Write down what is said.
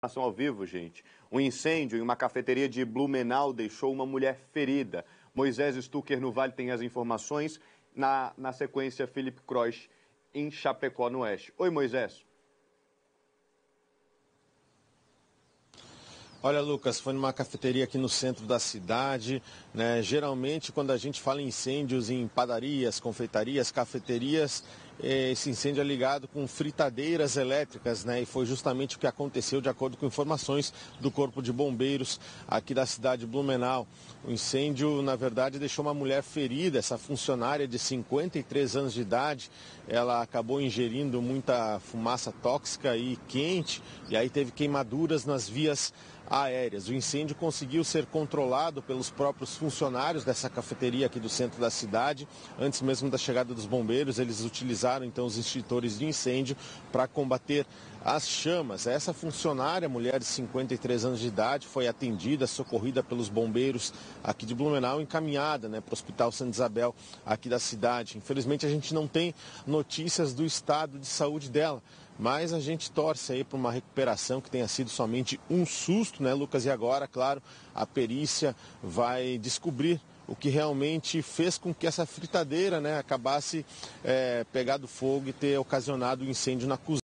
Ao vivo, gente. Um incêndio em uma cafeteria de Blumenau deixou uma mulher ferida. Moisés Stucker no Vale tem as informações. Na sequência, Felipe Croix em Chapecó, no Oeste. Oi, Moisés. Olha, Lucas, foi numa cafeteria aqui no centro da cidade, né? Geralmente, quando a gente fala em incêndios em padarias, confeitarias, cafeterias, esse incêndio é ligado com fritadeiras elétricas, né? E foi justamente o que aconteceu, de acordo com informações do Corpo de Bombeiros aqui da cidade de Blumenau. O incêndio, na verdade, deixou uma mulher ferida, essa funcionária de 53 anos de idade. Ela acabou ingerindo muita fumaça tóxica e quente, e aí teve queimaduras nas vias aéreas. O incêndio conseguiu ser controlado pelos próprios funcionários dessa cafeteria aqui do centro da cidade. Antes mesmo da chegada dos bombeiros, eles utilizaram então os extintores de incêndio para combater as chamas. Essa funcionária, mulher de 53 anos de idade, foi atendida, socorrida pelos bombeiros aqui de Blumenau, encaminhada, né, para o Hospital Santa Isabel aqui da cidade. Infelizmente a gente não tem notícias do estado de saúde dela, mas a gente torce aí para uma recuperação, que tenha sido somente um susto, né, Lucas? E agora, claro, a perícia vai descobrir o que realmente fez com que essa fritadeira, né, acabasse pegando fogo e ter ocasionado o incêndio na cozinha.